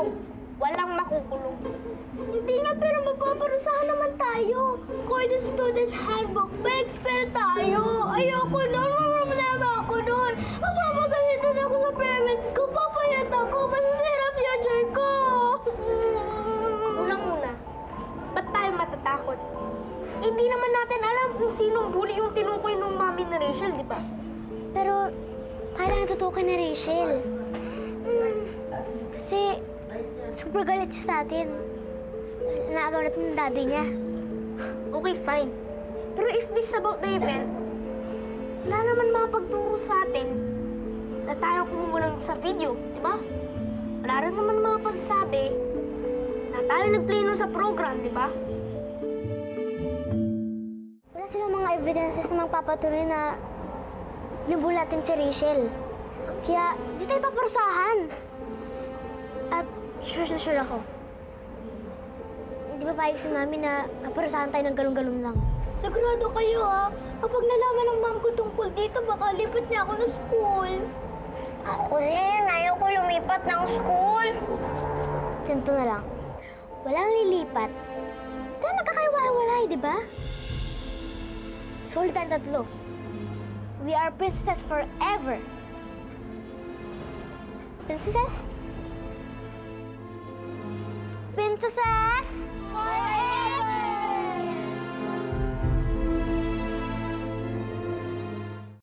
makukulong. Walang makukulong. Hindi nga, pero mapaparusahan naman tayo. According to student handbook, may expel tayo. Ayoko nun, problema ako nun. Mapapagalitan ako sa parents ko, papayat ako, masasira future ko. Unang muna, ba't tayo matatakot? Hindi naman natin alam kung sinong bully yung tinukoy ng mami ni Rachel, di ba? Pero, kailangan tutukan ni Rachel. Kasi, super galit siya sa atin. Naagaw natin ng daddy niya. Okay, fine. Pero if this is about the event, wala naman makapagturo sa atin na tayo kumulang sa video, di ba? Wala rin naman makapagsabi na tayo nag-play nun sa program, di ba? Wala silang mga evidences na magpapatunay na nabully natin si Rachel. Kaya, di tayo paparusahan. At sure na sure ako. Di ba payag si Mami na paparusahan tayo ng galong-galong lang? Sigurado kayo Kapag nalaman ng mom ko tungkol dito, baka lipat niya ako ng school. Ako rin. Ayaw ko lumipat ng school. Ganito na lang. Walang lilipat. Hindi tayo magkakaiwalay, di ba? Sulit ang tatlo. We are princesses forever. Princesses? Princesses! Forever!